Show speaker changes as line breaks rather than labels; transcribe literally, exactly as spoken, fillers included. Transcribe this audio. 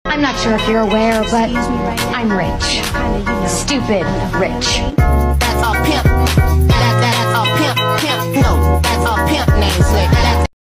I'm not sure if you're aware, but I'm rich. Stupid rich.
That's a pimp.